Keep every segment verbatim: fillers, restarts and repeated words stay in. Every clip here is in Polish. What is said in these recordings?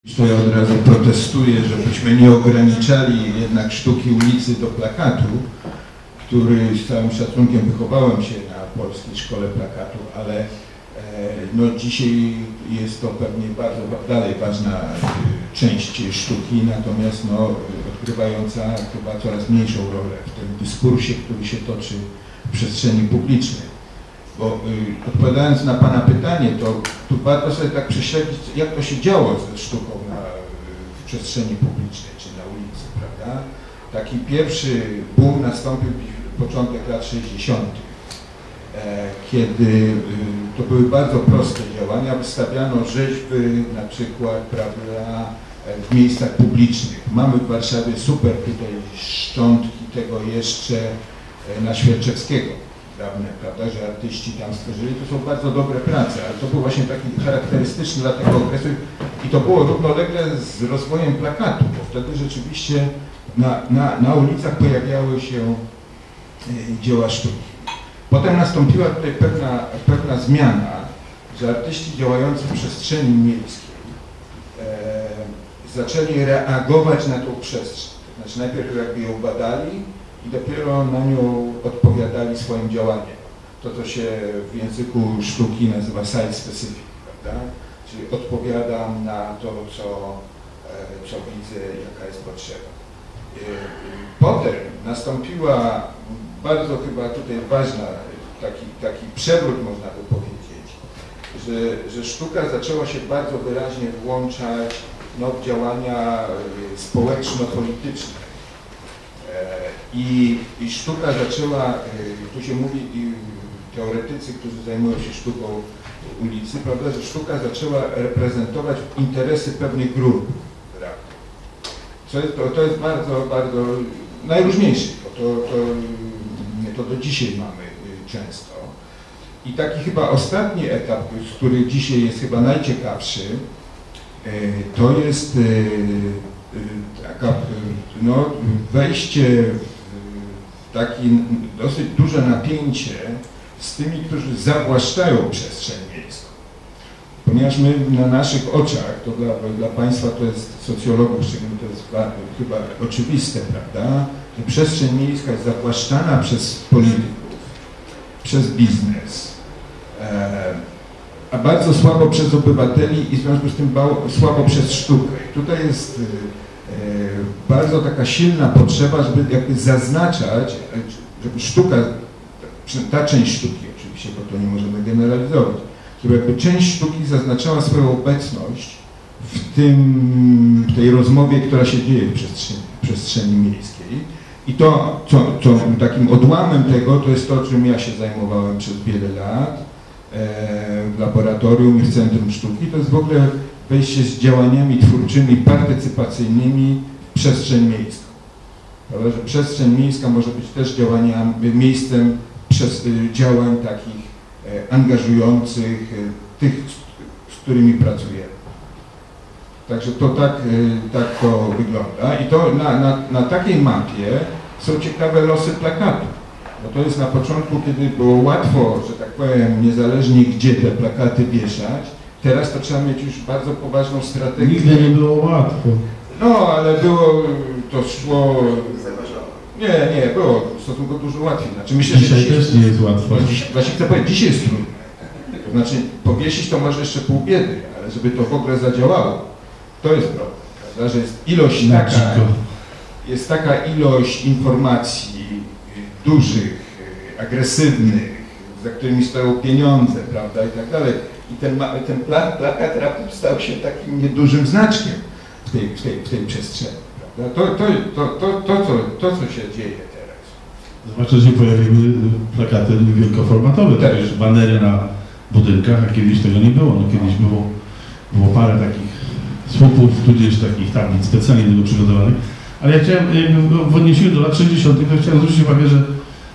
To ja od razu protestuję, żebyśmy nie ograniczali jednak sztuki ulicy do plakatu, który z całym szacunkiem wychowałem się na Polskiej Szkole Plakatu, ale no, dzisiaj jest to pewnie bardzo dalej ważna część sztuki, natomiast no, odgrywająca chyba coraz mniejszą rolę w tym dyskursie, który się toczy w przestrzeni publicznej. Bo y, odpowiadając na Pana pytanie, to tu warto sobie tak prześledzić, jak to się działo ze sztuką na, w przestrzeni publicznej czy na ulicy, prawda? Taki pierwszy boom nastąpił w początek lat sześćdziesiątych, e, kiedy y, to były bardzo proste działania, wystawiano rzeźby na przykład, prawda, w miejscach publicznych. Mamy w Warszawie super tutaj szczątki tego jeszcze na Świerczewskiego. Dawne, prawda, że artyści tam stworzyli, to są bardzo dobre prace, ale to był właśnie taki charakterystyczny dla tego okresu i to było równolegle z rozwojem plakatu, bo wtedy rzeczywiście na, na, na ulicach pojawiały się e, dzieła sztuki. Potem nastąpiła tutaj pewna, pewna zmiana, że artyści działający w przestrzeni miejskiej e, zaczęli reagować na tą przestrzeń, to znaczy najpierw jakby ją badali, i dopiero na nią odpowiadali swoim działaniem. To, co się w języku sztuki nazywa site specific, prawda? Czyli odpowiadam na to, co, co widzę, jaka jest potrzeba. Potem nastąpiła bardzo chyba tutaj ważna, taki, taki przewrót, można by powiedzieć, że, że sztuka zaczęła się bardzo wyraźnie włączać no, w działania społeczno-polityczne. I, I sztuka zaczęła, tu się mówi, i teoretycy, którzy zajmują się sztuką ulicy, prawda, że sztuka zaczęła reprezentować interesy pewnych grup. Co jest, to, to jest bardzo, bardzo najróżniejsze, bo to, to, to do dzisiaj mamy często. I taki chyba ostatni etap, który dzisiaj jest chyba najciekawszy, to jest taka, no, wejście w takie dosyć duże napięcie z tymi, którzy zawłaszczają przestrzeń miejską. Ponieważ my na naszych oczach, to dla, dla Państwa to jest socjologów, szczególnie to jest chyba oczywiste, prawda, że przestrzeń miejska jest zawłaszczana przez polityków, przez biznes, e, a bardzo słabo przez obywateli i w związku z tym słabo przez sztukę. I tutaj jest bardzo taka silna potrzeba, żeby jakby zaznaczać, żeby sztuka, ta część sztuki oczywiście, bo to nie możemy generalizować, żeby jakby część sztuki zaznaczała swoją obecność w tym, w tej rozmowie, która się dzieje w przestrzeni, w przestrzeni miejskiej. I to, co, co takim odłamem tego, to jest to, czym ja się zajmowałem przez wiele lat e, w laboratorium i w Centrum Sztuki, to jest w ogóle wejście z działaniami twórczymi, partycypacyjnymi w przestrzeń miejską. Prawda, że przestrzeń miejska może być też działania, miejscem przez, działań takich e, angażujących e, tych, z, z którymi pracujemy. Także to tak, e, tak to wygląda. I to na, na, na takiej mapie są ciekawe losy plakatu. Bo to jest na początku, kiedy było łatwo, że tak powiem, niezależnie gdzie te plakaty wieszać. Teraz to trzeba mieć już bardzo poważną strategię. Nigdy nie było łatwo. No, ale było, to szło... Nie, nie, było stosunkowo dużo łatwiej. Znaczy, myślę, dzisiaj, że dzisiaj też nie jest łatwo. Właśnie chcę powiedzieć, dzisiaj jest trudne. To znaczy, powiesić to może jeszcze pół biedy, ale żeby to w ogóle zadziałało, to jest problem, prawda? Że jest ilość taka, jest taka ilość informacji dużych, agresywnych, za którymi stoją pieniądze, prawda, i tak dalej. I ten, ten plakat raptem stał się takim niedużym znaczkiem w tej, w tej, w tej przestrzeni. Prawda? To, to, to, to, to, co, to, co się dzieje teraz. Zwłaszcza, że się pojawiły plakaty wielkoformatowe, tak. też banery na budynkach, a kiedyś tego nie było. No, kiedyś było, było parę takich słupów, tudzież takich tablic specjalnie do tego przygotowanych. Ale ja chciałem, w odniesieniu do lat sześćdziesiątych, to chciałem zwrócić uwagę, że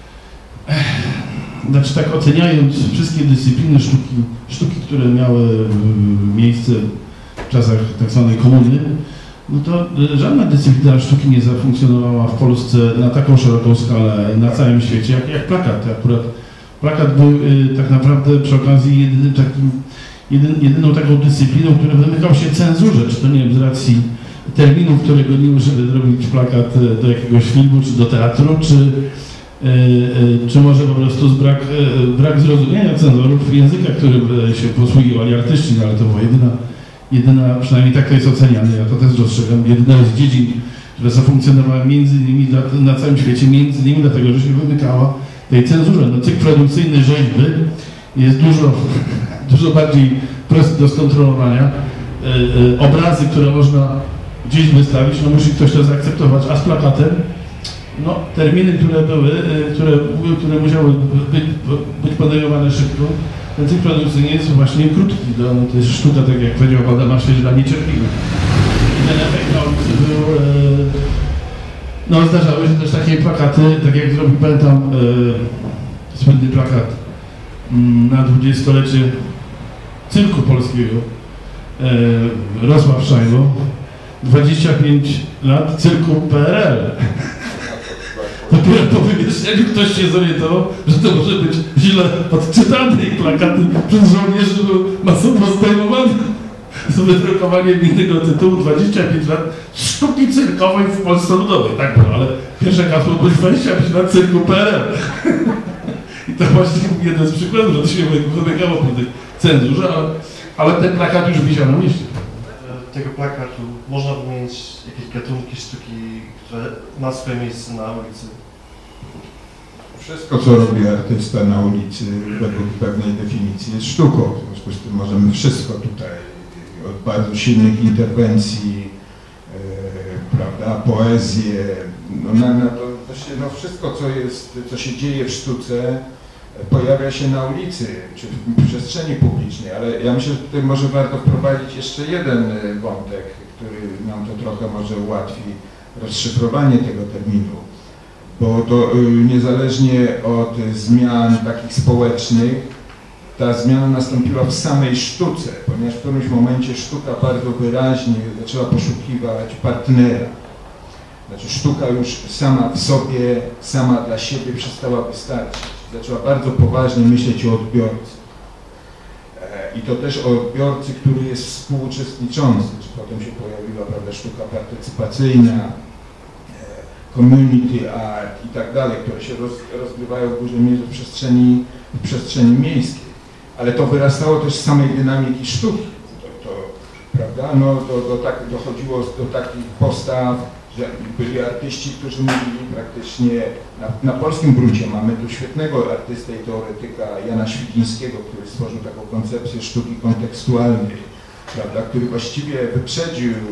znaczy tak oceniając wszystkie dyscypliny sztuki, sztuki, które miały miejsce w czasach tak zwanej komuny, no to żadna dyscyplina sztuki nie zafunkcjonowała w Polsce na taką szeroką skalę na całym świecie, jak, jak plakat. Akurat plakat był tak naprawdę przy okazji jedynym takim jedyn, jedyną taką dyscypliną, która wymykał się cenzurze, czy to nie wiem, z racji terminu, który goniły, żeby zrobić plakat do jakiegoś filmu, czy do teatru, czy, yy, czy może po prostu z brak, yy, brak zrozumienia cenzorów języka, którym się posługiwali artyści, no ale to była jedyna, jedyna, przynajmniej tak to jest oceniane, ja to też dostrzegam, jedyna z dziedzin, które zafunkcjonowały między innymi na, na całym świecie, między innymi dlatego, że się wymykała tej cenzurze. No, cykl produkcyjny rzeźby jest dużo, dużo bardziej prosty do skontrolowania. Yy, yy, obrazy, które można gdzieś wystawić, no musi ktoś to zaakceptować, a z plakatem, no terminy, które były, yy, które, które musiały być, być podejmowane szybko, ten cykl produkcyjny jest właśnie krótki, no, no to jest sztuka, tak jak powiedział Waldemar Śwież, dla niecierpliwych. I ten efekt na ulicy był, yy, no zdarzały się też takie plakaty, tak jak zrobił, pamiętam, yy, słynny plakat yy, na dwudziestolecie cyrku polskiego, yy, Rosław Szajło, dwadzieścia pięć lat cyrku P R L. Dopiero po wywieszeniu ktoś się zorientował, że to może być źle odczytane i plakaty przez żołnierzy były masowo zdejmowane z wydrukowaniem innego tytułu dwadzieścia pięć lat sztuki cyrkowej w Polsce Ludowej. Tak było, ale pierwsze hasło było dwadzieścia pięć lat cyrku P R L. I to właśnie jeden z przykładów, że to się wymykało po tej cenzurze, ale, ale ten plakat już wisiał na mieście. Tego plakatu można wymienić jakieś gatunki sztuki, które ma swoje miejsce na ulicy? Wszystko, co robi artysta na ulicy według pewnej definicji jest sztuką. W związku z tym możemy wszystko tutaj, od bardzo silnych interwencji, e, prawda, poezję, no, na, na to, to się, no wszystko, co jest, co się dzieje w sztuce, pojawia się na ulicy, czy w przestrzeni publicznej, ale ja myślę, że tutaj może warto wprowadzić jeszcze jeden wątek, który nam to trochę może ułatwi rozszyfrowanie tego terminu, bo to niezależnie od zmian takich społecznych, ta zmiana nastąpiła w samej sztuce, ponieważ w którymś momencie sztuka bardzo wyraźnie zaczęła poszukiwać partnera. Znaczy sztuka już sama w sobie, sama dla siebie przestała wystarczyć. Zaczęła bardzo poważnie myśleć o odbiorcy. E, I to też o odbiorcy, który jest współuczestniczący. Czy potem się pojawiła, prawda, sztuka partycypacyjna, e, community art i tak dalej, które się roz, rozgrywają w dużej mierze w przestrzeni, w przestrzeni miejskiej. Ale to wyrastało też z samej dynamiki sztuki. To, to, prawda? No, do, do tak, dochodziło do takich postaw, że byli artyści, którzy mówili praktycznie, na, na polskim gruncie mamy tu świetnego artystę i teoretyka Jana Świgińskiego, który stworzył taką koncepcję sztuki kontekstualnej, prawda, który właściwie wyprzedził y,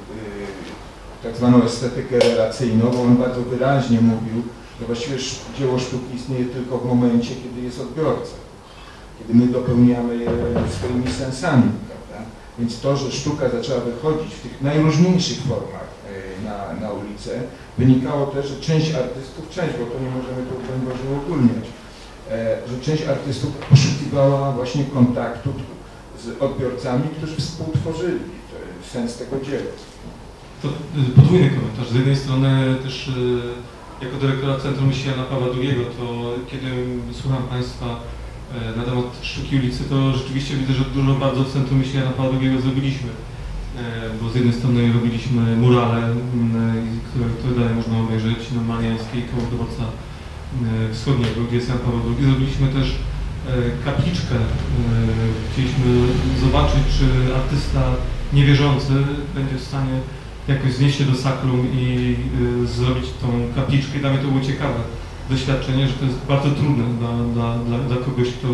tak zwaną estetykę relacyjną, bo on bardzo wyraźnie mówił, że właściwie dzieło sztuki istnieje tylko w momencie, kiedy jest odbiorca, kiedy my dopełniamy je swoimi sensami, prawda. Więc to, że sztuka zaczęła wychodzić w tych najróżniejszych formach Na, na ulicę, wynikało też, że część artystów, część, bo to nie możemy tu Boże ogólniać, e, że część artystów poszukiwała właśnie kontaktu z odbiorcami, którzy współtworzyli to jest sens tego dzieła. To podwójny komentarz. Z jednej strony też jako dyrektora Centrum Myśli Jana Pawła drugiego, to kiedy słucham Państwa na temat sztuki ulicy, to rzeczywiście widzę, że dużo bardzo w Centrum Myśli Jana Pawła drugiego zrobiliśmy. Bo z jednej strony robiliśmy murale, które, które dalej można obejrzeć na Mariańskiej koło dworca wschodniego, gdzie jest Jan Paweł drugi. Zrobiliśmy też kapliczkę. Chcieliśmy zobaczyć, czy artysta niewierzący będzie w stanie jakoś znieść się do sakrum i zrobić tą kapliczkę. I dla mnie to było ciekawe doświadczenie, że to jest bardzo trudne dla, dla, dla, dla kogoś, kto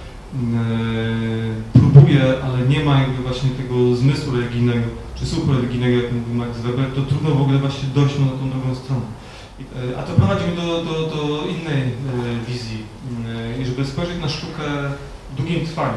próbuje, ale nie ma jakby właśnie tego zmysłu religijnego, czy słuchu religijnego, jak mówił Max Weber, to trudno w ogóle właśnie dojść na tą drugą stronę. A to prowadzi mnie do, do, do innej wizji. I żeby spojrzeć na sztukę w długim trwaniu.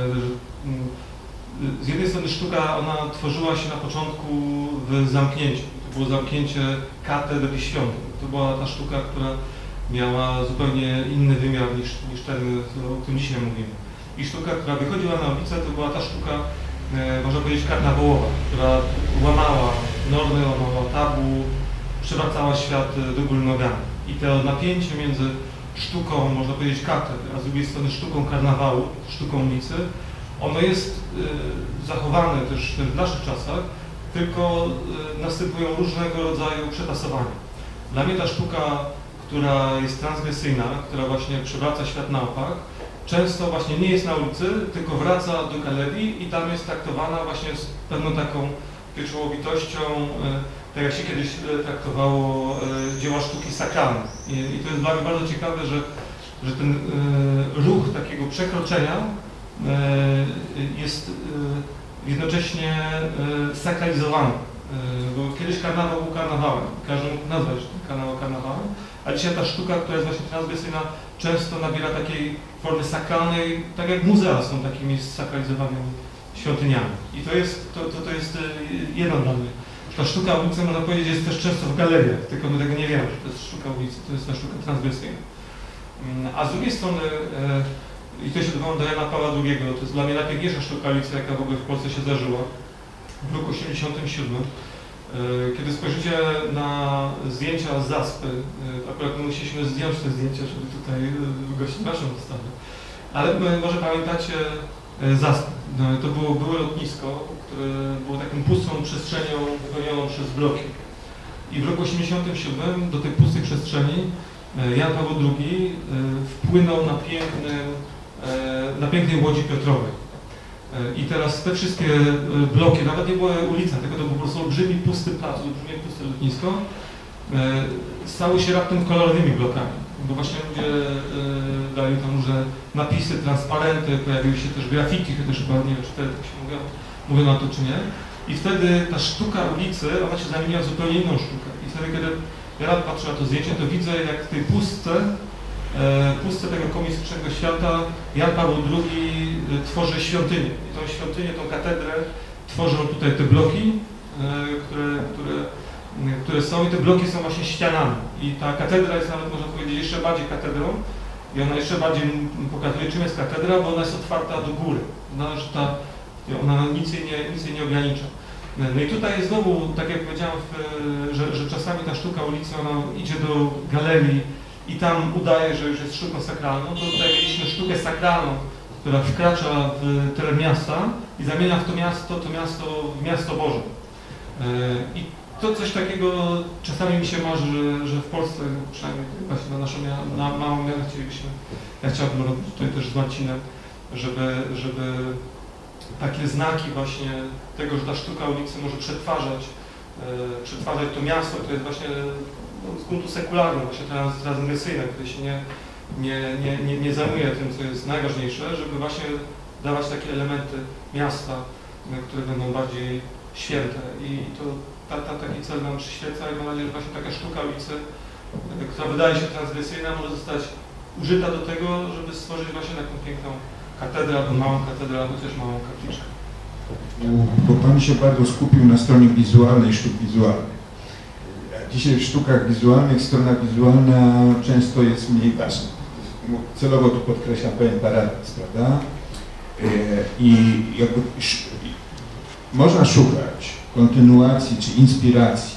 Z jednej strony sztuka, ona tworzyła się na początku w zamknięciu. To było zamknięcie katedr i świątyń. To była ta sztuka, która miała zupełnie inny wymiar niż, niż ten, o którym dzisiaj mówimy. I sztuka, która wychodziła na ulicę, to była ta sztuka, e, można powiedzieć, karnawałowa, która łamała normy, łamała tabu, przewracała świat do góry nogami. I to napięcie między sztuką, można powiedzieć, katedry, a z drugiej strony sztuką karnawału, sztuką ulicy, Ono jest zachowane też w naszych czasach, tylko następują różnego rodzaju przetasowania. Dla mnie ta sztuka, która jest transgresyjna, która właśnie przewraca świat na opak, często właśnie nie jest na ulicy, tylko wraca do galerii i tam jest traktowana właśnie z pewną taką pieczołowitością, tak jak się kiedyś traktowało dzieła sztuki sakralne. I, i to jest dla mnie bardzo ciekawe, że, że ten ruch takiego przekroczenia jest jednocześnie sakralizowany. Bo kiedyś karnawał był karnawałem, każdy mógł nazwać karnawał karnawałem, a dzisiaj ta sztuka, która jest właśnie transgresyjna, często nabiera takiej formy sakralnej, tak jak muzea są takimi sakralizowanymi świątyniami. I to jest, to, to, to jest jedno dla mnie. Ta sztuka ulicy, można powiedzieć, jest też często w galeriach, tylko my tego nie wiemy, że to jest sztuka ulicy, to jest ta sztuka transgresyjna. A z drugiej strony, i to się odwołam do Jana Pawła drugiego, to jest dla mnie najpiękniejsza sztuka ulicy, jaka w ogóle w Polsce się zdarzyła, w roku osiemdziesiątym siódmym. Kiedy spojrzycie na zdjęcia z Zaspy, akurat my musieliśmy zdjąć te zdjęcia, żeby tutaj gościć naszą wystawę, ale może pamiętacie Zaspy. To było byłe lotnisko, które było taką pustą przestrzenią wypełnioną przez bloki. I w roku osiemdziesiątym siódmym do tej pustej przestrzeni Jan Paweł drugi wpłynął na, pięknym, na pięknej Łodzi Piotrowej. I teraz te wszystkie bloki, nawet nie była ulica, tylko to był po prostu olbrzymi pusty plac, olbrzymie puste lotnisko, stały się raptem kolorowymi blokami, bo właśnie ludzie dali tam różne napisy, transparenty, pojawiły się też graffiti, chociaż chyba nie wiem, czy wtedy tak się mówią, mówią na to czy nie. I wtedy ta sztuka ulicy, ona się zamieniła w zupełnie inną sztukę. I wtedy, kiedy ja patrzę na to zdjęcie, to widzę, jak w tej pustce, pustce tego komunistycznego świata Jan Paweł drugi tworzy świątynię. I tą świątynię, tą katedrę tworzą tutaj te bloki, które, które, które są i te bloki są właśnie ścianami. I ta katedra jest nawet, można powiedzieć, jeszcze bardziej katedrą i ona jeszcze bardziej pokazuje, czym jest katedra, bo ona jest otwarta do góry. Ona, że ta, ona nic jej nie, nic jej nie ogranicza. No i tutaj jest znowu, tak jak powiedziałem, że, że czasami ta sztuka ulicy, ona idzie do galerii i tam udaje, że już jest sztuką sakralną, to tutaj mieliśmy sztukę sakralną, która wkracza w teren miasta i zamienia w to miasto, to miasto w miasto Boże. I to coś takiego czasami mi się marzy, że, że w Polsce, przynajmniej właśnie na naszą na małą miarę chcielibyśmy, ja chciałbym robić tutaj też z Marcinem, żeby, żeby takie znaki właśnie tego, że ta sztuka ulicy może przetwarzać, e, przetwarzać to miasto, to jest właśnie no, z gruntu sekularny, właśnie trans, transgresyjne, które się nie, nie, nie, nie, nie zajmuje tym, co jest najważniejsze, żeby właśnie dawać takie elementy miasta, które będą bardziej święte. I to ta, ta, taki cel nam przyświeca i mam nadzieję, że właśnie taka sztuka ulicy, która wydaje się transgresyjna, może zostać użyta do tego, żeby stworzyć właśnie taką piękną katedrę, albo małą katedrę, albo też małą kapliczkę. Bo Pan się bardzo skupił na stronie wizualnej sztuk wizualnych. Dzisiaj w sztukach wizualnych strona wizualna często jest mniej ważna. Celowo tu podkreślam pewien paradoks, prawda? I jakby można szukać kontynuacji czy inspiracji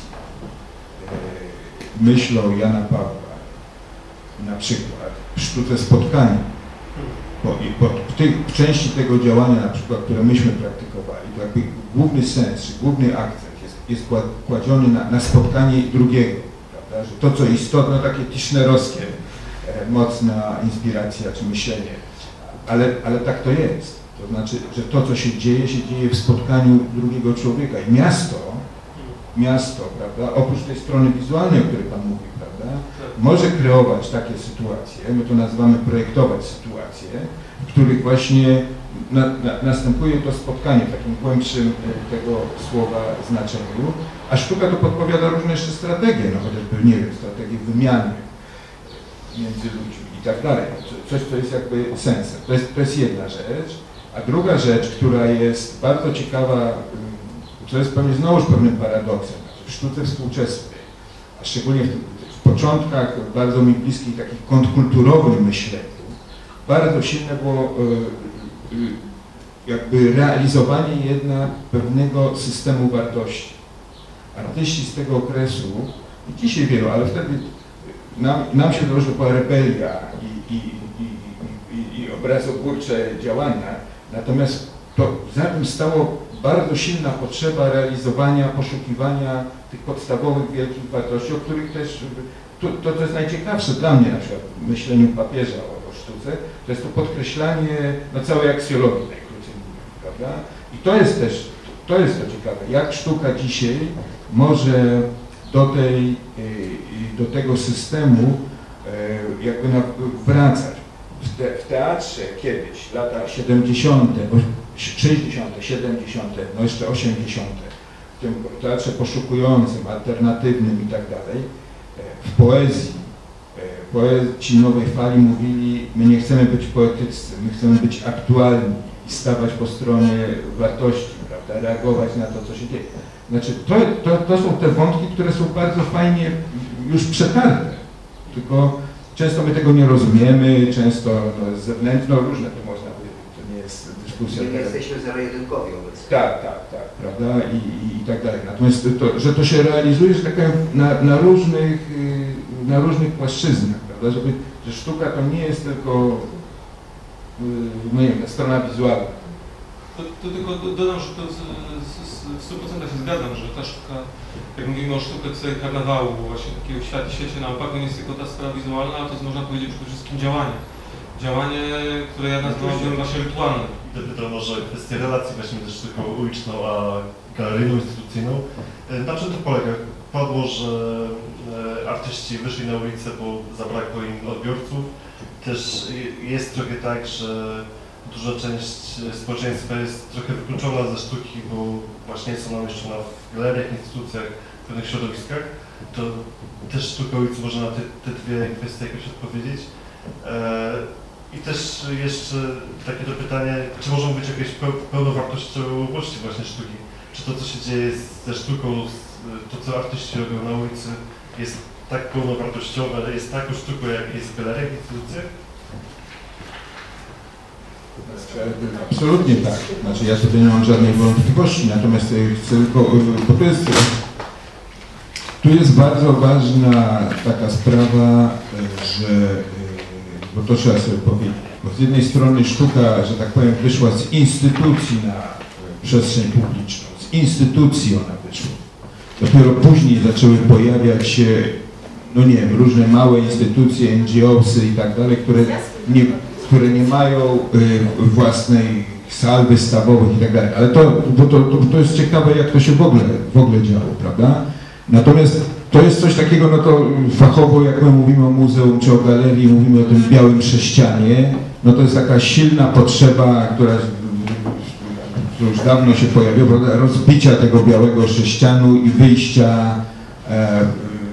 myślą Jana Pawła, na przykład w sztuce spotkania. Bo, bo w, tej, w części tego działania, na przykład, które myśmy praktykowali, to jakby główny sens, czy główny akcent jest, jest kładziony na, na spotkanie drugiego, prawda? Że to, co istotne, takie tischnerowskie, e, mocna inspiracja czy myślenie, ale, ale tak to jest. To znaczy, że to, co się dzieje, się dzieje w spotkaniu drugiego człowieka i miasto, miasto, prawda, oprócz tej strony wizualnej, o której Pan mówił, prawda, może kreować takie sytuacje, my to nazywamy projektować sytuacje, w których właśnie na, na, następuje to spotkanie w takim głębszym tego słowa znaczeniu, a sztuka to podpowiada różne jeszcze strategie, no chociażby, nie wiem, strategie wymiany między ludźmi i tak dalej, coś, co jest jakby sensem. To jest, to jest jedna rzecz, a druga rzecz, która jest bardzo ciekawa, co jest pewnie znowuż pewnym paradoksem, w sztuce współczesnej, a szczególnie w, w początkach bardzo mi bliskich takich kontrkulturowym myśleniu, bardzo silne było y, y, jakby realizowanie jednak pewnego systemu wartości. Artyści z tego okresu, i dzisiaj wielu, ale wtedy nam, nam się wydało, że była rebelia i, i, i, i, i obrazotwórcze działania, Natomiast to za tym stało bardzo silna potrzeba realizowania, poszukiwania tych podstawowych wielkich wartości, o których też, to, to, to jest najciekawsze dla mnie na przykład w myśleniu papieża o, o sztuce, to jest to podkreślanie no, całej aksjologii najkrócej mówiąc, prawda? I to jest też, to jest to ciekawe, jak sztuka dzisiaj może do, tej, do tego systemu jakby wracać. W, te, w teatrze kiedyś, lata siedemdziesiąte, sześćdziesiąte, siedemdziesiąte, no jeszcze osiemdziesiąte, w tym teatrze poszukującym, alternatywnym i tak dalej, w poezji, poeci nowej fali mówili, my nie chcemy być poetyccy, my chcemy być aktualni i stawać po stronie wartości, prawda, reagować na to, co się dzieje. Znaczy, to, to, to są te wątki, które są bardzo fajnie już przetarte, tylko często my tego nie rozumiemy, często no, z zewnętrzna, no różne to można powiedzieć, to nie jest dyskusja. My nie jesteśmy zero-jedynkowi obecnie. Tak, tak, tak, prawda, I, i, i tak dalej. Natomiast to, że to się realizuje, że tak powiem, na, na, różnych, na różnych płaszczyznach, prawda, żeby, że sztuka to nie jest tylko, no nie wiem, strona wizualna. To, to tylko dodam, że to z, z, z, w stu procentach się zgadzam, że ta sztuka, jak mówimy o sztuce karnawału, właśnie takiego świata, świecie na opak, to nie jest tylko ta sprawa wizualna, ale to jest, można powiedzieć, przede wszystkim działanie. Działanie, które ja nazwałbym właśnie rytualne. Dopytam może kwestię relacji właśnie między sztuką uliczną a galeryjną, instytucyjną. Na czym to polega? Padło, że artyści wyszli na ulicę, bo zabrakło im odbiorców. Też jest trochę tak, że duża część społeczeństwa jest trochę wykluczona ze sztuki, bo właśnie jest ona umieszczona w galeriach, instytucjach, w pewnych środowiskach. To też sztuka ulicy może na te, te dwie kwestie jakoś odpowiedzieć. I też jeszcze takie to pytanie, czy mogą być jakieś pełnowartościowości właśnie sztuki? Czy to, co się dzieje ze sztuką, to, co artyści robią na ulicy, jest tak pełnowartościowe, jest taką sztuką, jak jest w galeriach, instytucjach? Absolutnie tak. Znaczy ja sobie nie mam żadnej wątpliwości, natomiast chcę tylko, bo to jest, tu jest bardzo ważna taka sprawa, że, bo to trzeba sobie powiedzieć, bo z jednej strony sztuka, że tak powiem, wyszła z instytucji na przestrzeń publiczną, z instytucji ona wyszła. Dopiero później zaczęły pojawiać się, no nie wiem, różne małe instytucje, N G O sy i tak dalej, które nie, które nie mają y, własnej sal wystawowych i tak dalej. Ale to, bo to, to, to jest ciekawe, jak to się w ogóle, w ogóle działo, prawda? Natomiast to jest coś takiego, no to fachowo, jak my mówimy o muzeum czy o galerii, mówimy o tym białym sześcianie, no to jest taka silna potrzeba, która już dawno się pojawiła, prawda? Rozbicia tego białego sześcianu i wyjścia e,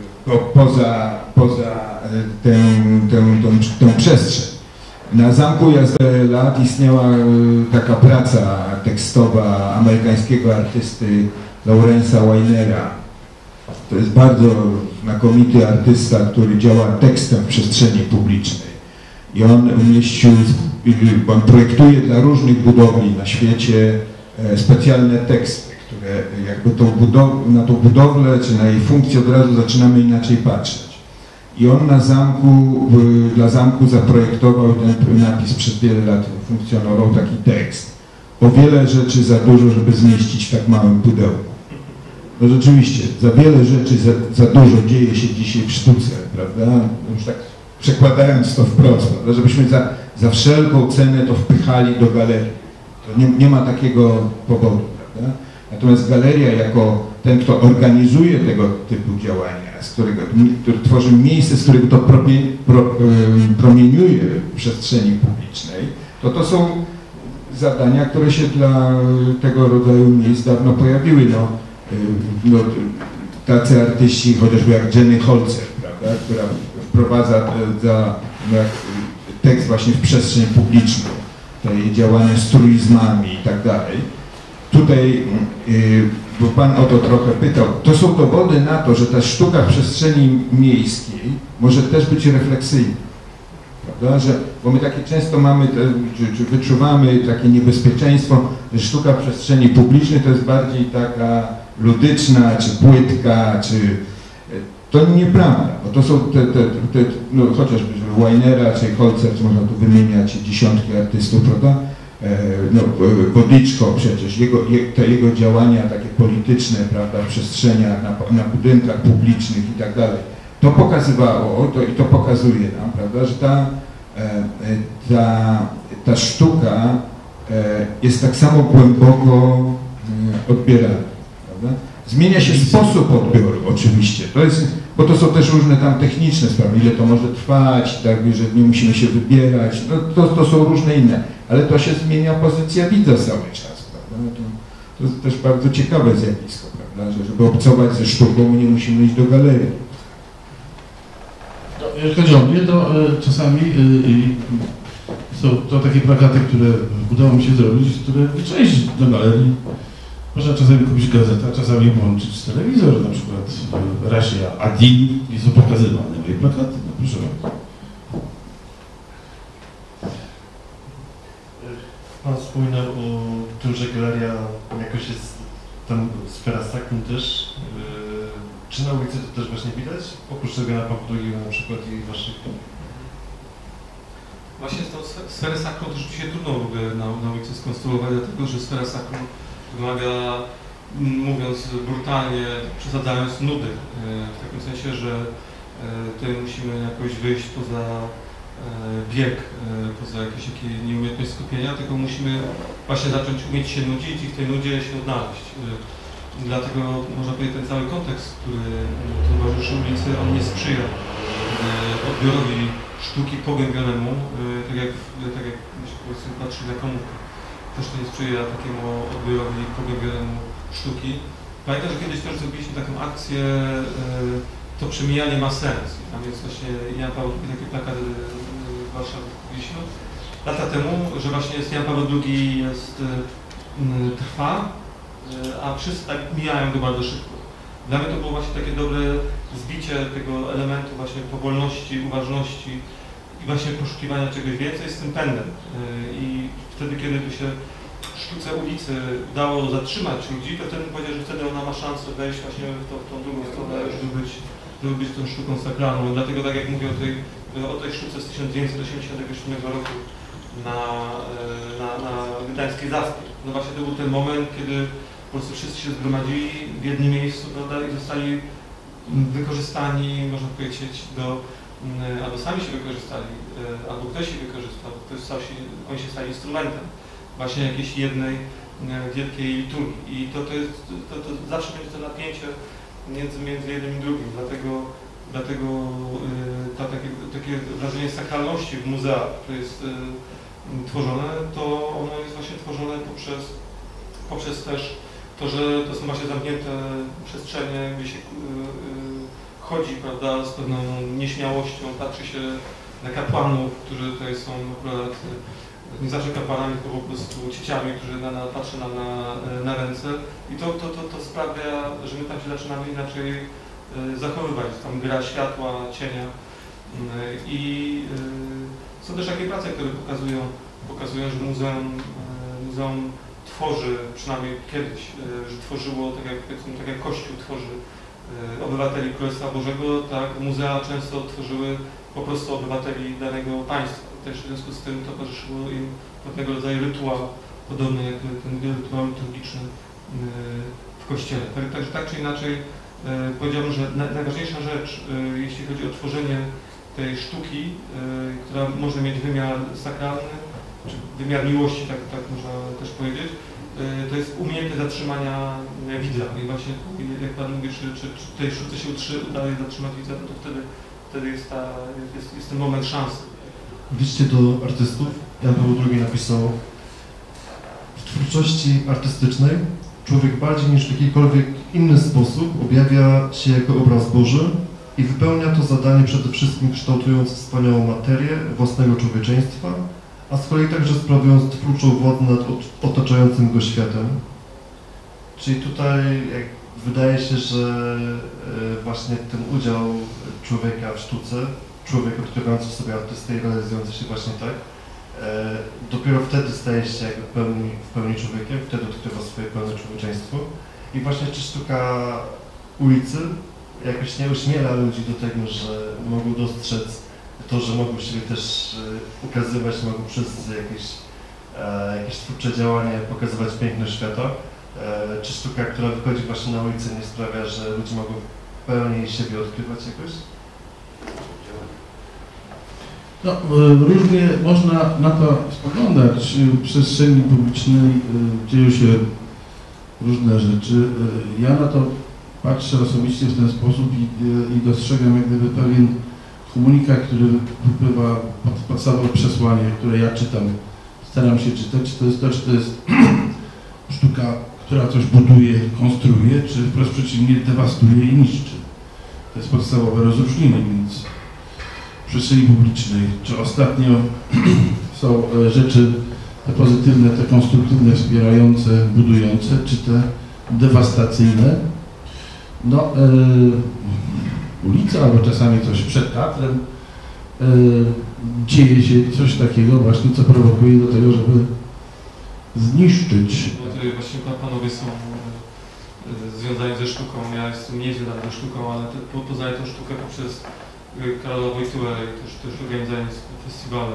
poza, poza tę, tę, tę, tę przestrzeń. Na Zamku Jazdelat istniała taka praca tekstowa amerykańskiego artysty Laurensa Weinera. To jest bardzo znakomity artysta, który działa tekstem w przestrzeni publicznej. I on umieścił, on projektuje dla różnych budowli na świecie specjalne teksty, które jakby tą budow- na tą budowlę czy na jej funkcję od razu zaczynamy inaczej patrzeć. I on na zamku, dla zamku zaprojektował ten napis, przez wiele lat funkcjonował taki tekst. O wiele rzeczy za dużo, żeby zmieścić w tak małym pudełku. No rzeczywiście, za wiele rzeczy za, za dużo dzieje się dzisiaj w sztuce, prawda? Już tak przekładając to wprost, prawda? Żebyśmy za, za wszelką cenę to wpychali do galerii. To nie, nie ma takiego powodu, prawda? Natomiast galeria jako ten, kto organizuje tego typu działania, z którego, który tworzy miejsce, z którego to promie, pro, promieniuje w przestrzeni publicznej, to to są zadania, które się dla tego rodzaju miejsc dawno pojawiły. No, no, tacy artyści, chociażby jak Jenny Holzer, prawda, która wprowadza za, no, tekst właśnie w przestrzeń publiczną, te działania z truizmami i tak dalej. Tutaj, bo Pan o to trochę pytał, to są dowody na to, że ta sztuka w przestrzeni miejskiej może też być refleksyjna, prawda, że, bo my takie często mamy, te, czy, czy wyczuwamy takie niebezpieczeństwo, że sztuka w przestrzeni publicznej to jest bardziej taka ludyczna, czy płytka, czy... To nieprawda, bo to są te, te, te no, chociażby Weinera, czy Holzer, czy można tu wymieniać dziesiątki artystów, prawda? no, Bodyczko przecież, jego, te jego działania takie polityczne, prawda, w przestrzeniach, na, na budynkach publicznych i tak dalej. To pokazywało to, i to pokazuje nam, prawda, że ta, ta, ta sztuka jest tak samo głęboko odbierana, prawda? Zmienia się sposób odbioru oczywiście, to jest, bo to są też różne tam techniczne sprawy, ile to może trwać, tak, że nie musimy się wybierać, no, to, to są różne inne, ale to się zmienia pozycja widza cały czas, prawda? To, to jest też bardzo ciekawe zjawisko, prawda, że żeby obcować ze sztuką nie musimy iść do galerii. Jeżeli chodzi o mnie, to y, czasami y, y, są to takie plakaty, które udało mi się zrobić, które przejść do galerii. Można czasami kupić gazetę, czasami włączyć telewizor, na przykład Russia Adin i są pokazywane moje plakaty, no proszę bardzo. Pan wspominał o tym, że galeria jakoś jest tam sfera sakrum też. Czy na ulicy to też właśnie widać? Oprócz tego na Pawła drugiego na przykład i waszych... Właśnie tą sferę sakrum to rzeczywiście trudno w ogóle na, na ulicy skonstruować, dlatego że sfera sakrum wymaga, mówiąc brutalnie, przesadzając nudy. W takim sensie, że tutaj musimy jakoś wyjść poza bieg, poza jakieś takie nieumiejętność skupienia, tylko musimy właśnie zacząć umieć się nudzić i w tej nudzie się odnaleźć. Dlatego można powiedzieć, ten cały kontekst, który towarzyszy ulicy, on nie sprzyja odbiorowi sztuki pogłębionemu, tak jak, tak jak myśmy patrzyli na komórkę. Też to nie sprzyja takiemu odbiorowi pogłębionemu sztuki. Pamiętam, że kiedyś też zrobiliśmy taką akcję, to przemijanie ma sens. Tam jest właśnie Jan Paweł drugi, takie plakaty w Warszawie kupiliśmy lata temu, że właśnie jest Jan Paweł drugi jest, trwa, a wszyscy tak mijają go bardzo szybko. Dla mnie to było właśnie takie dobre zbicie tego elementu właśnie powolności, uważności i właśnie poszukiwania czegoś więcej z tym pędem. I wtedy, kiedy by się sztuce ulicy dało zatrzymać ludzi, to wtedy powiedział, że wtedy ona ma szansę wejść właśnie w, to, w tą drugą stronę, żeby być, żeby być tą sztuką sakralną. Dlatego tak jak mówię o tej, o tej sztuce z tysiąc dziewięćset osiemdziesiątego siódmego roku na, na, na Gdańskiej Zaspie. No właśnie to był ten moment, kiedy po prostu wszyscy się zgromadzili w jednym miejscu, prawda, i zostali wykorzystani, można powiedzieć, do, albo sami się wykorzystali, albo ktoś się wykorzystał, ktoś stał się, oni się stali instrumentem właśnie jakiejś jednej wielkiej liturgii. I to, to, jest, to, to zawsze będzie to napięcie między, między jednym i drugim, dlatego, dlatego ta, takie, takie wrażenie sakralności w muzeach, które jest tworzone, to ono jest właśnie tworzone poprzez, poprzez też to, że to są właśnie zamknięte przestrzenie, gdzie się chodzi, prawda, z pewną nieśmiałością, patrzy się na kapłanów, którzy tutaj są akurat nie zawsze kapłanami, tylko po prostu cieciami, którzy na, na, patrzą nam na, na ręce. I to, to, to, to sprawia, że my tam się zaczynamy inaczej zachowywać. Tam gra światła, cienia. I są też takie prace, które pokazują, pokazują że muzeum, muzeum tworzy, przynajmniej kiedyś, że tworzyło, tak jak, tak jak Kościół tworzy obywateli Królestwa Bożego, tak muzea często tworzyły po prostu obywateli danego państwa. Też w związku z tym towarzyszyło im pewnego rodzaju rytuał, podobny jak ten rytuał liturgiczny w Kościele. Także tak czy inaczej powiedziałbym, że najważniejsza rzecz, jeśli chodzi o tworzenie tej sztuki, która może mieć wymiar sakralny, czy wymiar miłości, tak, tak można też powiedzieć, to jest umiejętność zatrzymania widza. I właśnie, jak Pan mówi, czy, czy, czy tej sztuce się udaje zatrzymać widza, to wtedy, wtedy jest, ta, jest, jest ten moment szansy. W liście do artystów Jan Paweł drugi napisał: w twórczości artystycznej człowiek bardziej niż w jakikolwiek inny sposób objawia się jako obraz Boży i wypełnia to zadanie przede wszystkim kształtując wspaniałą materię własnego człowieczeństwa, a z kolei także sprawując twórczą władzę nad otaczającym go światem. Czyli tutaj jak wydaje się, że właśnie ten udział człowieka w sztuce, człowiek odkrywający w sobie artystę i realizujący się właśnie tak, e, dopiero wtedy staje się jakby w pełni, w pełni człowiekiem, wtedy odkrywa swoje pełne człowieczeństwo. I właśnie czy sztuka ulicy jakoś nie ośmiela ludzi do tego, że mogą dostrzec to, że mogą siebie też e, ukazywać, mogą przez jakieś e, jakieś twórcze działanie, pokazywać piękno świata, e, czy sztuka, która wychodzi właśnie na ulicę, nie sprawia, że ludzie mogą pełniej siebie odkrywać jakoś? No, różnie można na to spoglądać. W przestrzeni publicznej dzieją się różne rzeczy. Ja na to patrzę osobiście w ten sposób i, i dostrzegam jak gdyby pewien komunikat, który wypływa pod podstawowe przesłanie, które ja czytam, staram się czytać, czy to jest to, czy to jest sztuka, która coś buduje, konstruuje, czy wprost przeciwnie, dewastuje i niszczy. To jest podstawowe rozróżnienie, więc w przestrzeni publicznej, czy ostatnio są rzeczy te pozytywne, te konstruktywne, wspierające, budujące, czy te dewastacyjne. No, yy, ulica albo czasami coś przed teatrem, yy, dzieje się coś takiego właśnie, co prowokuje do tego, żeby zniszczyć. No to właśnie panowie są związani ze sztuką, ja jestem nie związany ze sztuką, ale te, po, poznaję tą sztukę poprzez Karola Wojtyłę i też, też organizowanie festiwale.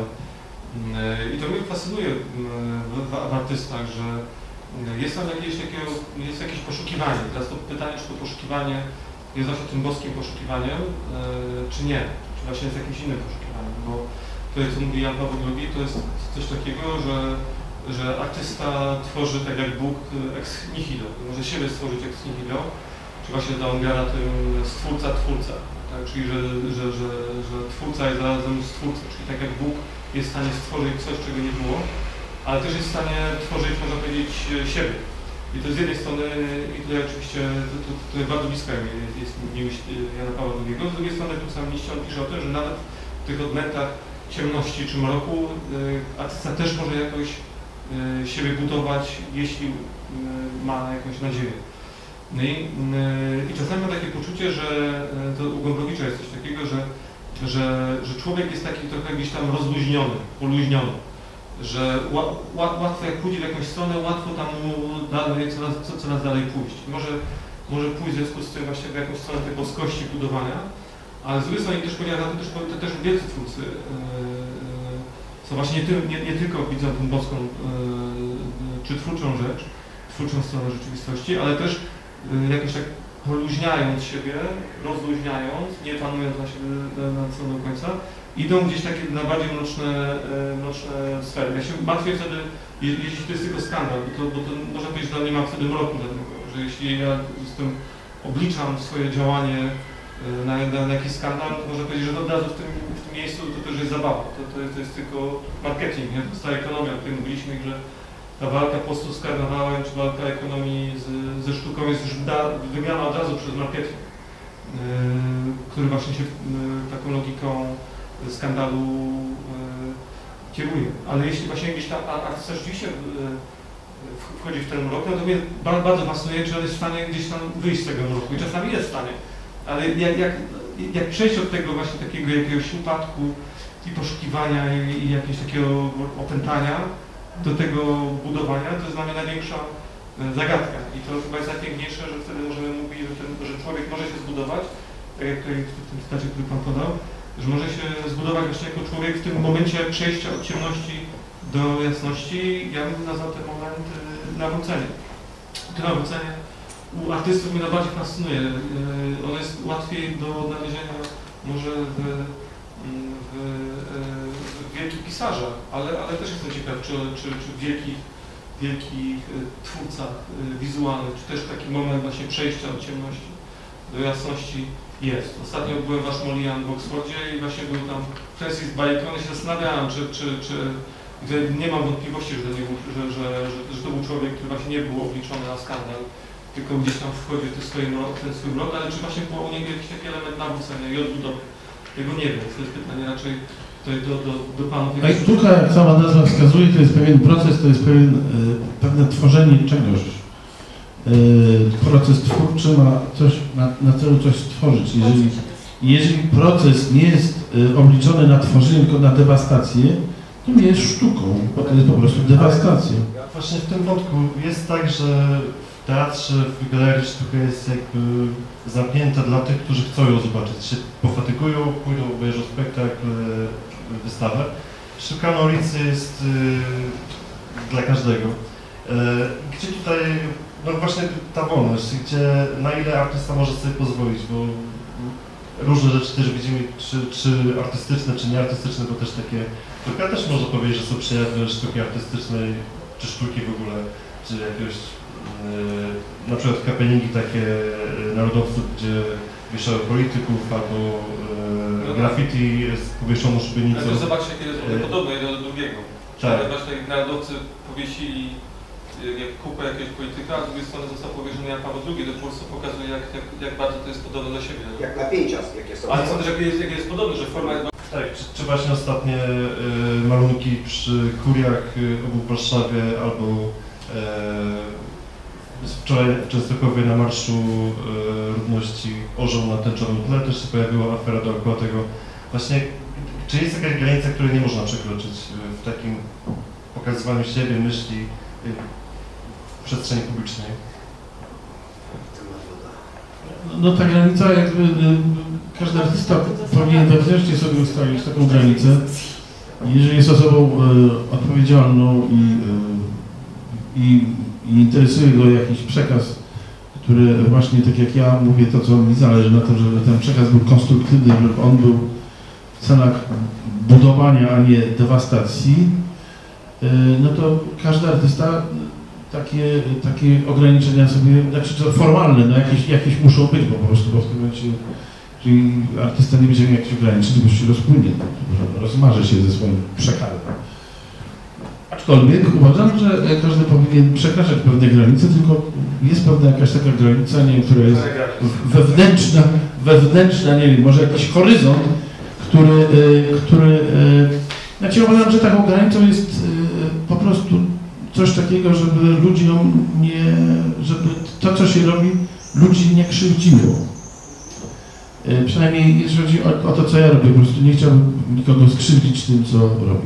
I to mnie fascynuje w, w, w artystach, że jest tam jakieś, takiego, jest jakieś poszukiwanie. Teraz to pytanie, czy to poszukiwanie jest właśnie tym boskim poszukiwaniem, czy nie, czy właśnie jest jakimś innym poszukiwaniem, bo to, co mówi Jan Paweł drugi, to jest coś takiego, że, że artysta tworzy tak jak Bóg ex nihilo, może siebie stworzyć ex nihilo, czy właśnie ta Ongara tym stwórca, twórca, tak? Czyli że, że, że, że twórca jest zarazem stwórcą, czyli tak jak Bóg jest w stanie stworzyć coś, czego nie było, ale też jest w stanie tworzyć, można powiedzieć, siebie. I to z jednej strony, i tutaj oczywiście, to, to, to jest bardzo bliska jest, jest miłość Jana Pawła drugiego, z drugiej strony w tym samym liście on pisze o tym, że nawet w tych odmętach ciemności czy mroku y, artysta też może jakoś y, siebie budować, jeśli y, ma jakąś nadzieję. No i, y, i czasami mam takie poczucie, że y, to u Gombrowicza jest coś takiego, że, że, że człowiek jest taki trochę gdzieś tam rozluźniony, poluźniony. Że łatwo jak pójdzie w jakąś stronę, łatwo tam mu dalej, coraz, coraz dalej pójść. Może, może pójść w związku z tym właśnie w jakąś stronę tej boskości budowania, ale z drugiej strony też powiedziałem, to też, to też wielcy twórcy yy, yy, są właśnie nie, ty, nie, nie tylko widzą tą boską yy, czy twórczą rzecz, twórczą stronę rzeczywistości, ale też yy, jakoś tak poluźniając siebie, rozluźniając, nie panując na siebie na co do końca, idą gdzieś takie na bardziej mroczne, mroczne sfery. Ja się martwię wtedy, jeśli to jest tylko skandal, bo to, bo to można powiedzieć, że nie ma wtedy mroku żadnego, że jeśli ja jestem, obliczam swoje działanie na, na, na jakiś skandal, to można powiedzieć, że od razu w tym, w tym miejscu to też jest zabawa, to, to, jest, to jest tylko marketing, nie? To jest ta ekonomia, o której mówiliśmy, że ta walka po prostu z karnawałem, czy walka ekonomii z, ze sztuką jest już da, wygrana od razu przez marketing, yy, który właśnie się yy, taką logiką skandalu e, kieruje. Ale jeśli właśnie gdzieś tam artysta rzeczywiście e, wchodzi w ten mrok, no to mnie bardzo, bardzo fascynuje, czy on jest w stanie gdzieś tam wyjść z tego mroku. I czasami jest w stanie. Ale jak, jak, jak przejść od tego właśnie takiego jakiegoś upadku i poszukiwania i, i jakiegoś takiego opętania do tego budowania, to jest dla mnie największa zagadka. I to chyba jest najpiękniejsze, że wtedy możemy mówić, że, ten, że człowiek może się zbudować, tak jak tutaj w tym cytacie, który Pan podał, że może się zbudować właśnie jako człowiek w tym momencie przejścia od ciemności do jasności. Ja bym nazwał ten moment nawrócenie. To nawrócenie u artystów mnie najbardziej fascynuje. Ono jest łatwiej do odnalezienia może w, w, w wielkich pisarzach, ale, ale też jestem ciekaw, czy, czy, czy w wielkich, wielkich twórcach wizualnych, czy też taki moment właśnie przejścia od ciemności do jasności jest. Ostatnio byłem w Ashmolean w Oxfordzie i właśnie był tam Francis Bacon i się zastanawiałem, czy, czy, czy nie mam wątpliwości, że to, nie był, że, że, że, że to był człowiek, który właśnie nie był obliczony na skandal, tylko gdzieś tam wchodzi w ten swój mrok, ten swój mrok, ale czy właśnie było u niego jakiś taki element nawrócenia i odbudowy. Tego nie wiem, to jest pytanie raczej do, do, do, do panów. Tak, sztuka, jak sama nazwa wskazuje, to jest pewien proces, to jest pewien, pewne tworzenie czegoś. Proces twórczy ma coś, na, na celu coś stworzyć. Jeżeli, jeżeli proces nie jest obliczony na tworzenie, tylko na dewastację, to nie jest sztuką, bo to jest po prostu dewastacja. Właśnie w tym wątku jest tak, że w teatrze, w galerii sztuka jest jakby zamknięta dla tych, którzy chcą ją zobaczyć. Się pofatygują, pójdą, obejrzą spektakl, wystawę. Sztuka na ulicy jest dla każdego. Gdzie tutaj, no właśnie ta wolność, gdzie na ile artysta może sobie pozwolić, bo różne rzeczy też widzimy, czy, czy artystyczne, czy nieartystyczne, to też takie, ja też można powiedzieć, że są przejawy sztuki artystycznej, czy sztuki w ogóle, czy jakiegoś, yy, na przykład happeningi takie narodowców, gdzie wieszały polityków, albo yy, graffiti z powieszoną szubienicą. Ale to zobaczcie, jakie jest Yy. podobne jedno do drugiego. Tak. Właśnie jak narodowcy powiesili jak kupę jakiegoś polityka, a z drugiej strony został powierzony Jan Paweł drugi, to po prostu pokazuje, jak, jak, jak bardzo to jest podobne do siebie. Jak napięcia, jakie są. Ale co też, jakie jest, jakie jest podobne, że forma jest... Tak, czy, czy właśnie ostatnie y, malunki przy kuriach y, obu w Warszawie, albo y, wczoraj w Częstochowie na Marszu y, Ludności Orzeł na tęczowym tle też się pojawiła afera dookoła tego. Właśnie, czy jest jakaś granica, której nie można przekroczyć y, w takim pokazywaniu siebie, myśli y, w przestrzeni publicznej? No ta granica jakby, każdy artysta powinien wewnętrznie sobie ustalić taką granicę. Jeżeli jest osobą e, odpowiedzialną i, e, i, i interesuje go jakiś przekaz, który właśnie tak jak ja mówię, to co mi zależy na tym, żeby ten przekaz był konstruktywny, żeby on był w celach budowania, a nie dewastacji, e, no to każdy artysta takie, takie ograniczenia sobie, znaczy to formalne, no jakieś, jakieś muszą być, bo po prostu bo w tym momencie, jeżeli artysta nie będzie miał jakichś ograniczeń, to się rozpłynie, rozmarzy się ze swoim przekazem. Aczkolwiek uważam, że każdy powinien przekraczać pewne granice, tylko jest pewna jakaś taka granica, nie wiem, która jest wewnętrzna, wewnętrzna, nie wiem, może jakiś horyzont, który, który, znaczy uważam, że taką granicą jest po prostu coś takiego, żeby ludziom nie, żeby to, co się robi, ludzi nie krzywdziło. E, przynajmniej jeśli chodzi o, o to, co ja robię, po prostu nie chciałbym nikogo skrzywdzić tym, co robię.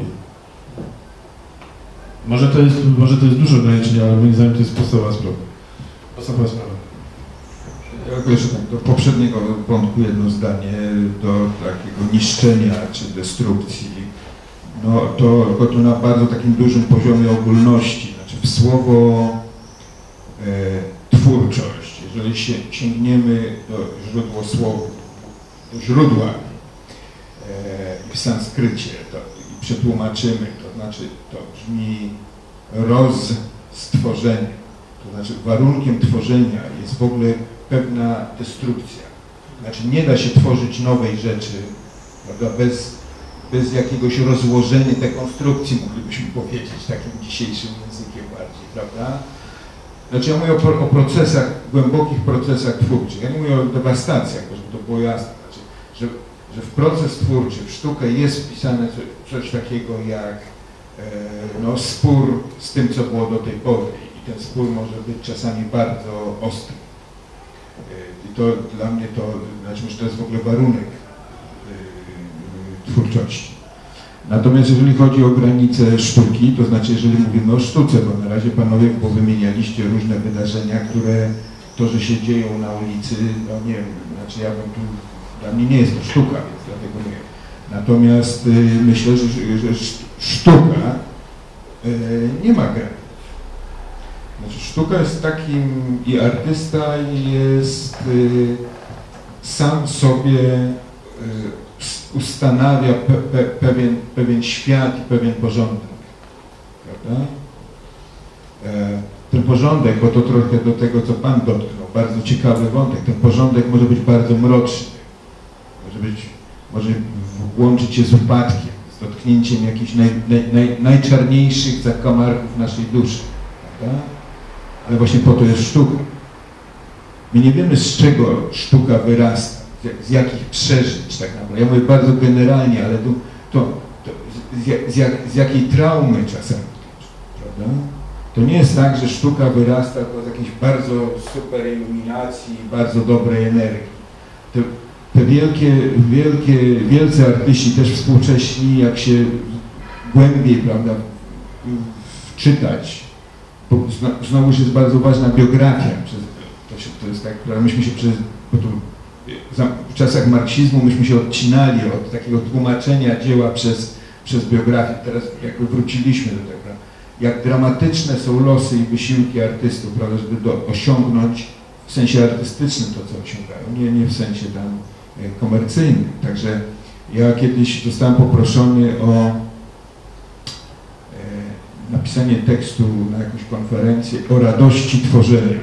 Może to jest, może to jest dużo ograniczenia, ale moim zdaniem to jest podstawowa sprawa. Podstawowa sprawa. Ja jeszcze tak, do poprzedniego wątku jedno zdanie, do takiego niszczenia czy destrukcji. No to, to tu na bardzo takim dużym poziomie ogólności, znaczy w słowo e, twórczość, jeżeli się sięgniemy do źródła słowa, do źródła e, w sanskrycie to, i przetłumaczymy, to znaczy to brzmi rozstworzenie, to znaczy warunkiem tworzenia jest w ogóle pewna destrukcja, znaczy nie da się tworzyć nowej rzeczy, prawda, bez bez jakiegoś rozłożenia dekonstrukcji, moglibyśmy powiedzieć, takim dzisiejszym językiem bardziej, prawda? Znaczy ja mówię o, o procesach, głębokich procesach twórczych, ja nie mówię o dewastacjach, żeby to było jasne, znaczy, że, że w proces twórczy, w sztukę jest wpisane coś, coś takiego jak e, no, spór z tym, co było do tej pory i ten spór może być czasami bardzo ostry. E, I to dla mnie to, znaczy, że to jest w ogóle warunek twórczości. Natomiast jeżeli chodzi o granice sztuki, to znaczy jeżeli mówimy o sztuce, bo na razie panowie wymienialiście różne wydarzenia, które to, że się dzieją na ulicy, no nie wiem, znaczy ja bym tu, dla mnie nie jest to sztuka, więc dlatego nie. Natomiast y, myślę, że, że sztuka y, nie ma granic. Znaczy sztuka jest takim, i artysta jest y, sam sobie y, ustanawia pe, pe, pewien, pewien świat i pewien porządek, prawda? E, ten porządek, bo to trochę do tego, co Pan dotknął, bardzo ciekawy wątek, ten porządek może być bardzo mroczny, może być, może łączyć się z upadkiem, z dotknięciem jakichś naj, naj, naj, najczarniejszych zakamarków naszej duszy, prawda? Ale właśnie po to jest sztuka. My nie wiemy, z czego sztuka wyrasta, z jakich przeżyć tak naprawdę. Ja mówię bardzo generalnie, ale to, to, to z, z, jak, z jakiej traumy czasem, prawda? To nie jest tak, że sztuka wyrasta z jakiejś bardzo super iluminacji, bardzo dobrej energii. Te, te wielkie, wielkie, wielcy artyści też współcześni, jak się głębiej, prawda, wczytać, bo znowuż jest bardzo ważna biografia. To, się, to jest tak, prawda, myśmy się przez, bo tu, w czasach marksizmu myśmy się odcinali od takiego tłumaczenia dzieła przez, przez biografię. Teraz jakby wróciliśmy do tego. jak dramatyczne są losy i wysiłki artystów, prawda, żeby do, osiągnąć w sensie artystycznym to, co osiągają, nie, nie w sensie tam komercyjnym. Także ja kiedyś zostałem poproszony o e, napisanie tekstu na jakąś konferencję o radości tworzenia.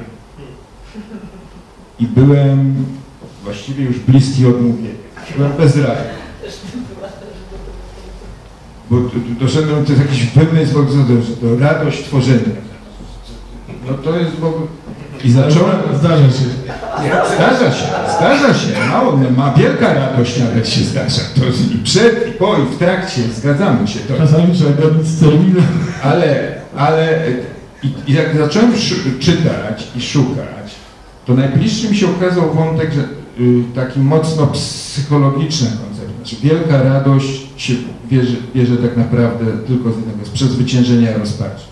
I byłem właściwie już bliski odmówienia. Byłem bezradny. Bo doszedłem, to jest jakiś wymysł, że to radość tworzenia. No to jest w ogóle... I zacząłem... Zdarza się. Nie, zdarza się, zdarza się. Mało, ma wielka radość nawet się zdarza. To i przed, i po, i w trakcie, zgadzamy się. To. Czasami trzeba godnić z terminem. Ale, ale i, i jak zacząłem czytać i szukać, to najbliższy mi się okazał wątek, że y, taki mocno psychologiczny koncept. Znaczy wielka radość się bierze, bierze tak naprawdę tylko z jednego, z przezwyciężenia rozpaczy.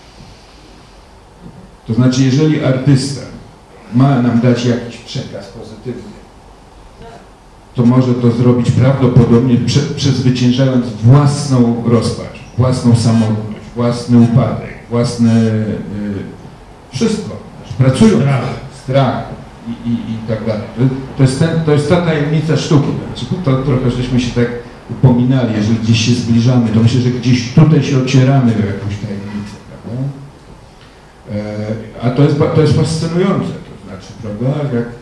To znaczy, jeżeli artysta ma nam dać jakiś przekaz pozytywny, to może to zrobić prawdopodobnie prze, przezwyciężając własną rozpacz, własną samotność, własny upadek, własne y, wszystko, pracując, strach, strach i, i, i tak dalej. To, to, jest ten, to jest ta tajemnica sztuki. Znaczy, to trochę żeśmy się tak upominali, jeżeli gdzieś się zbliżamy, to myślę, że gdzieś tutaj się ocieramy do jakąś tajemnicę, prawda? A to jest, to jest fascynujące, to znaczy, prawda, jak,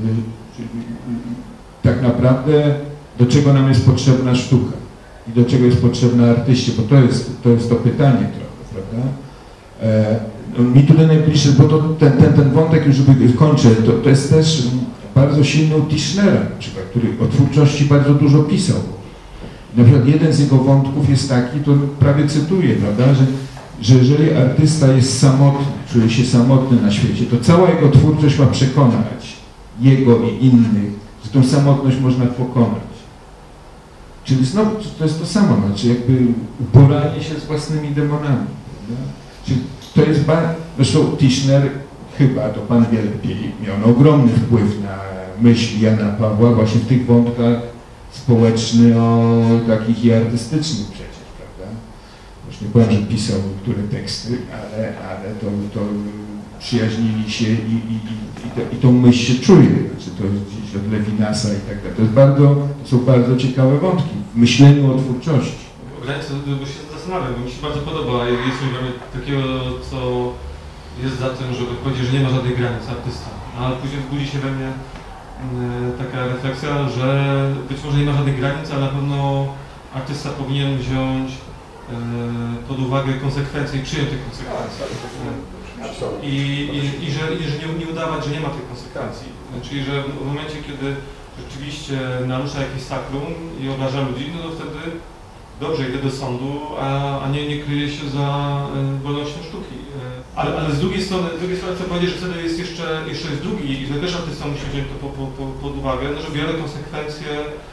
tak naprawdę do czego nam jest potrzebna sztuka i do czego jest potrzebna artyście, bo to jest to, jest to pytanie trochę, prawda. No, mi tutaj najbliższy, bo to, ten, ten, ten wątek, już żeby kończę, to, to jest też bardzo silny u Tischnera, na przykład, który o twórczości bardzo dużo pisał. Na przykład jeden z jego wątków jest taki, to prawie cytuję, prawda, że że jeżeli artysta jest samotny, czuje się samotny na świecie, to cała jego twórczość ma przekonać jego i innych, że tę samotność można pokonać. Czyli znowu to jest to samo, znaczy jakby uporanie się z własnymi demonami. Prawda? Czyli to jest bardzo... Zresztą Tischner, chyba to pan wie lepiej, miał ogromny wpływ na myśl Jana Pawła właśnie w tych wątkach społecznych, takich i artystycznych przecież. Nie powiem, że pisał niektóre teksty, ale, ale to, to przyjaźnili się i, i, i, to, i tą myśl się czuje. Znaczy to jest gdzieś od Levinasa i tak dalej. To, jest bardzo, to są bardzo ciekawe wątki w myśleniu o twórczości. Granice, bo się zastanawiam, bo mi się bardzo podoba. Jest mi takiego, co jest za tym, żeby powiedzieć, że nie ma żadnej granicy artysta. Ale później budzi się we mnie taka refleksja, że być może nie ma żadnych granic, ale na pewno artysta powinien wziąć pod uwagę konsekwencje i przyjąć te konsekwencje. I, i, i że, i że nie, nie udawać, że nie ma tych konsekwencji. Czyli, że w momencie, kiedy rzeczywiście narusza jakieś sakrum i obraża ludzi, no to wtedy dobrze, idę do sądu, a, a nie, nie kryję się za wolnością sztuki. Ale, ale z drugiej strony, z drugiej strony chcę powiedzieć, że wtedy jest jeszcze, jeszcze jest drugi i że też artysta musi wziąć to po, po, po, pod uwagę, no, że biorę konsekwencje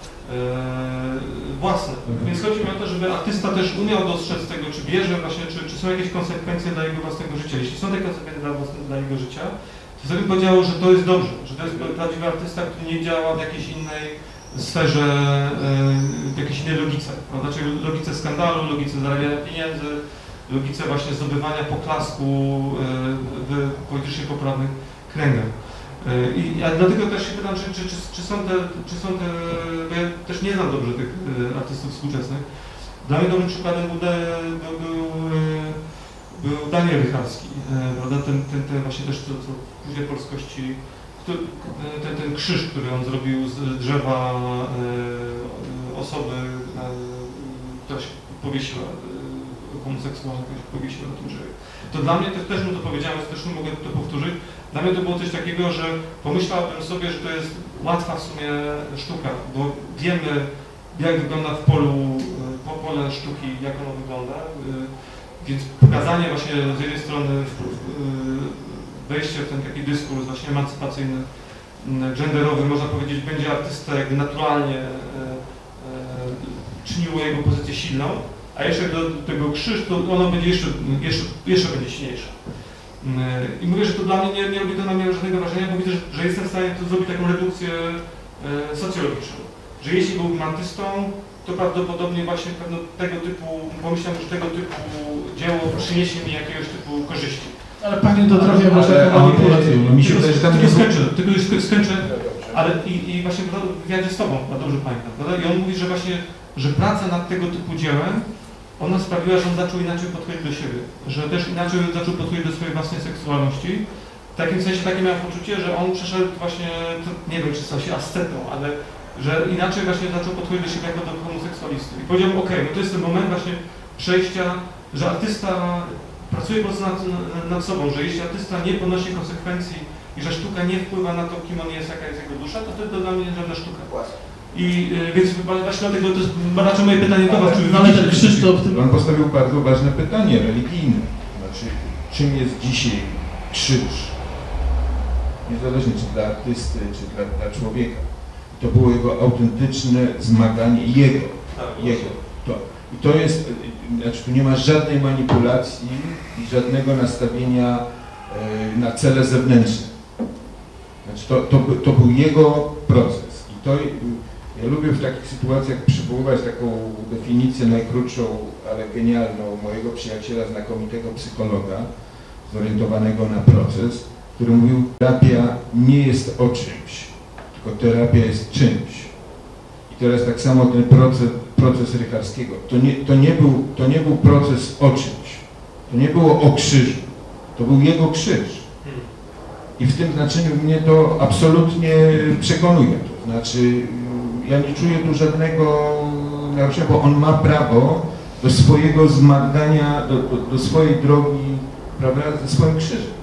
własne. Więc chodzi mi o to, żeby artysta też umiał dostrzec tego, czy bierze właśnie, czy, czy są jakieś konsekwencje dla jego własnego życia. Jeśli są te konsekwencje dla, własne, dla jego życia, to wtedy powiedział, że to jest dobrze, że to jest prawdziwy artysta, który nie działa w jakiejś innej sferze, w jakiejś innej logice, prawda? Czyli logice skandalu, logice zarabiania pieniędzy, logice właśnie zdobywania poklasku w politycznie poprawnych kręgach. I ja dlatego też się pytam, czy, czy, czy, czy, są te, czy są te, bo ja też nie znam dobrze tych artystów współczesnych. Dla mnie dobrym przykładem był, był, był Daniel Rychalski, prawda? Ten, ten, ten właśnie też co, co później polskości, który, ten, ten krzyż, który on zrobił z drzewa osoby, która się powiesiła, homoseksualna, która się powiesiła na tym drzewie. To dla mnie też, też mu to powiedziałem, też nie mogę to powtórzyć. Dla mnie to było coś takiego, że pomyślałbym sobie, że to jest łatwa w sumie sztuka, bo wiemy, jak wygląda w polu, po pole sztuki, jak ono wygląda, więc pokazanie właśnie z jednej strony wejście w ten taki dyskurs właśnie emancypacyjny, genderowy, można powiedzieć, będzie artystę jakby naturalnie czyniło jego pozycję silną, a jeszcze do tego krzyż, to ono będzie jeszcze, jeszcze, jeszcze będzie silniejsze. I mówię, że to dla mnie nie, nie robi to na mnie żadnego wrażenia, bo widzę, że, że jestem w stanie tu zrobić taką redukcję e, socjologiczną. że jeśli byłbym artystą, to prawdopodobnie właśnie pewno tego typu, pomyślałem, że tego typu dzieło przyniesie mi jakiegoś typu korzyści. Ale Pani to trafia Ale- właśnie ale- taką manipulacją. No mi się Tylko, wydaje, że tam tylko nie skończę, tylko już skończę, No dobrze. ale i, i właśnie w wywiadzie z Tobą, chyba dobrze pamiętam, prawda? I on mówi, że właśnie, że praca nad tego typu dziełem, ona sprawiła, że on zaczął inaczej podchodzić do siebie, że też inaczej zaczął podchodzić do swojej własnej seksualności. W takim sensie takie miałem poczucie, że on przeszedł właśnie, nie wiem czy stał się ascetą, ale że inaczej właśnie zaczął podchodzić do siebie jako do homoseksualisty. I powiedział, okej, no to jest ten moment właśnie przejścia, że artysta pracuje po prostu nad, nad sobą, że jeśli artysta nie ponosi konsekwencji i że sztuka nie wpływa na to, kim on jest, jaka jest jego dusza, to wtedy to dla mnie nie żadna sztuka. I y, więc właśnie dlatego to jest raczej moje pytanie do Was, czy wy No ale widzicie- ten Krzysztof, On postawił bardzo ważne pytanie religijne. Znaczy, czym jest dzisiaj krzyż? Niezależnie czy dla artysty, czy dla, dla człowieka. To było jego autentyczne zmaganie, jego, Tak, jego. To. I to jest, znaczy tu nie ma żadnej manipulacji i żadnego nastawienia e, na cele zewnętrzne. Znaczy to, to, by- to był jego proces. I to, ja lubię w takich sytuacjach przywoływać taką definicję najkrótszą, ale genialną mojego przyjaciela, znakomitego psychologa, zorientowanego na proces, który mówił, terapia nie jest o czymś, tylko terapia jest czymś. I teraz tak samo ten proces, proces Rycharskiego, to nie, to, nie był, to nie był proces o czymś, to nie było o krzyżu, to był jego krzyż. I w tym znaczeniu mnie to absolutnie przekonuje. To znaczy, ja nie czuję tu żadnego naruszenia, bo on ma prawo do swojego zmagania, do, do, do swojej drogi, prawda, ze swoim krzyżem.